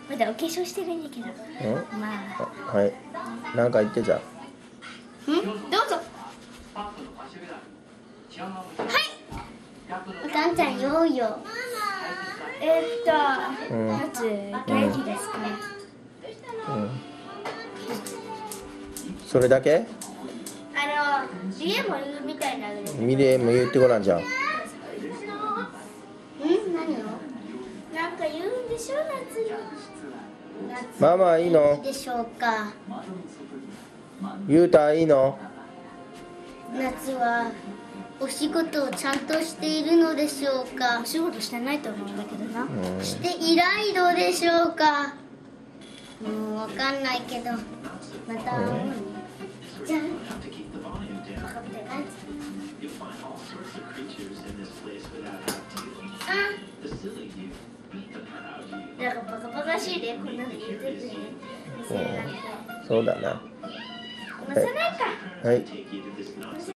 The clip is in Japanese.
まだお化粧してるんだけど。まあ。 はい。なんか言ってじゃん。 どうぞ。はい。お母ちゃんようよ。まず元気ですか？ それだけ？ リエも言うみたいな。 ミレイも言ってごらんじゃん。 何を？なんか言うんでしょ、夏。 ママいいの？ いいでしょうか。 ゆうたいいの？ 夏はお仕事をちゃんとしているのでしょうか。お仕事してないと思うんだけどな。していないのでしょうか。わかんないけど、また会おうね。じゃあ。なんかバカバカしいね、こんなの言っててね。 そうだな。 見せないか。 はい。